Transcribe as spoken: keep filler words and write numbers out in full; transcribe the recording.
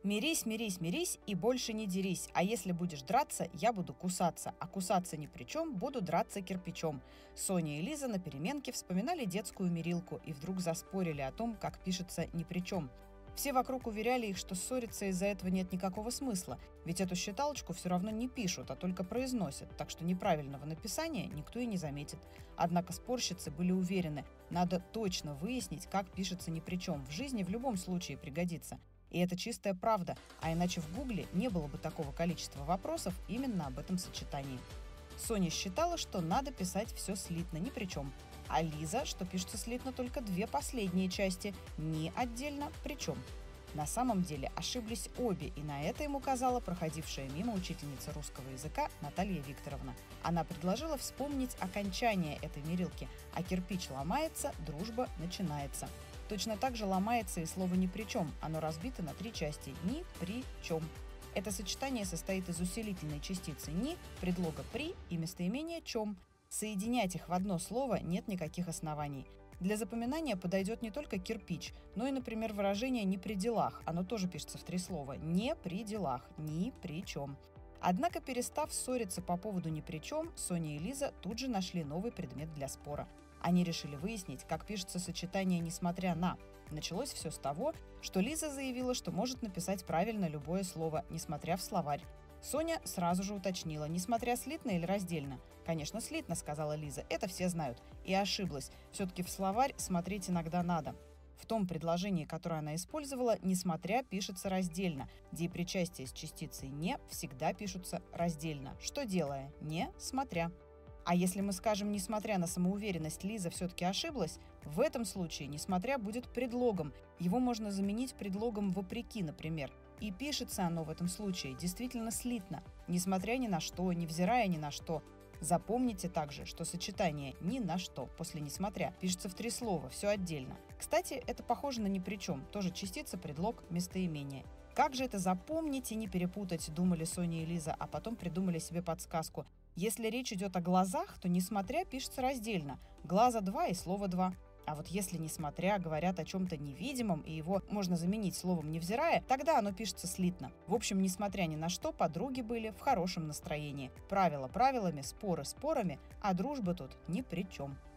Мирись, мирись, мирись и больше не дерись, а если будешь драться, я буду кусаться, а кусаться ни при чем, буду драться кирпичом. Соня и Лиза на переменке вспоминали детскую мирилку и вдруг заспорили о том, как пишется ни при чем. Все вокруг уверяли их, что ссориться из-за этого нет никакого смысла, ведь эту считалочку все равно не пишут, а только произносят, так что неправильного написания никто и не заметит. Однако спорщицы были уверены, надо точно выяснить, как пишется ни при чем, в жизни в любом случае пригодится. И это чистая правда, а иначе в Гугле не было бы такого количества вопросов именно об этом сочетании. Соня считала, что надо писать все слитно, ни при чем, а Лиза, что пишется слитно только две последние части, ни отдельно, причем. На самом деле ошиблись обе, и на это им указала проходившая мимо учительница русского языка Наталья Викторовна. Она предложила вспомнить окончание этой мирилки, а кирпич ломается, дружба начинается. Точно так же ломается и слово «ни при чем», оно разбито на три части «ни при чем». Это сочетание состоит из усилительной частицы «ни», предлога «при» и местоимения «чем». Соединять их в одно слово нет никаких оснований. Для запоминания подойдет не только кирпич, но и, например, выражение «не при делах», оно тоже пишется в три слова «не при делах», «ни при чем». Однако, перестав ссориться по поводу «ни при чем», Соня и Лиза тут же нашли новый предмет для спора. Они решили выяснить, как пишется сочетание «несмотря на». Началось все с того, что Лиза заявила, что может написать правильно любое слово, несмотря в словарь. Соня сразу же уточнила, несмотря слитно или раздельно. «Конечно, слитно», — сказала Лиза, — «это все знают». И ошиблась. Все-таки в словарь смотреть иногда надо. В том предложении, которое она использовала, «несмотря» пишется раздельно, где и причастие с частицей «не» всегда пишутся раздельно. Что делая? «Не смотря». А если мы скажем, несмотря на самоуверенность, Лиза все-таки ошиблась, в этом случае «несмотря» будет предлогом. Его можно заменить предлогом «вопреки», например. И пишется оно в этом случае действительно слитно, несмотря ни на что, невзирая ни на что. Запомните также, что сочетание «ни на что» после «несмотря» пишется в три слова, все отдельно. Кстати, это похоже на «ни при чем», тоже частица, предлог, местоимение. Как же это запомнить и не перепутать, думали Соня и Лиза, а потом придумали себе подсказку. Если речь идет о глазах, то «несмотря» пишется раздельно. Глаза два и слово два. А вот если «несмотря» говорят о чем-то невидимом, и его можно заменить словом «невзирая», тогда оно пишется слитно. В общем, несмотря ни на что, подруги были в хорошем настроении. Правила правилами, споры спорами, а дружба тут ни при чем.